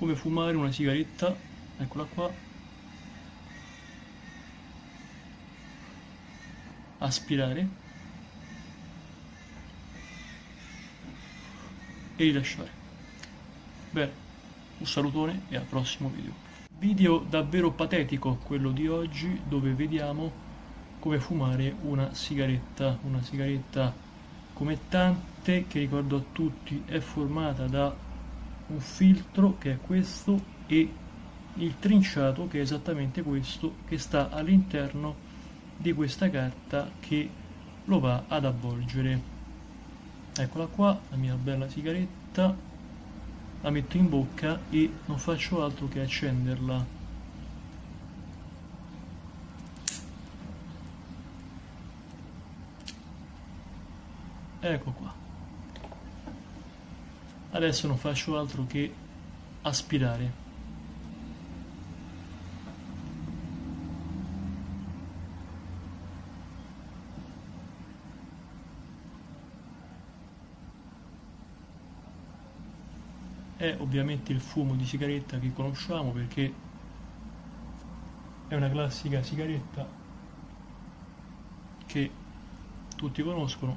come fumare una sigaretta, eccola qua, aspirare e rilasciare. Bene, un salutone e al prossimo video. Video davvero patetico quello di oggi, dove vediamo come fumare una sigaretta come tante, che ricordo a tutti è formata da un filtro che è questo e il trinciato che è esattamente questo, che sta all'interno di questa carta che lo va ad avvolgere. Eccola qua, la mia bella sigaretta, la metto in bocca e non faccio altro che accenderla. Ecco qua. Adesso non faccio altro che aspirare. È ovviamente il fumo di sigaretta che conosciamo, perché è una classica sigaretta che tutti conoscono.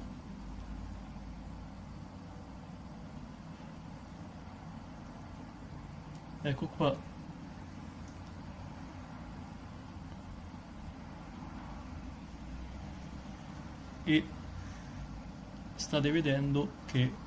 Ecco qua. E state vedendo che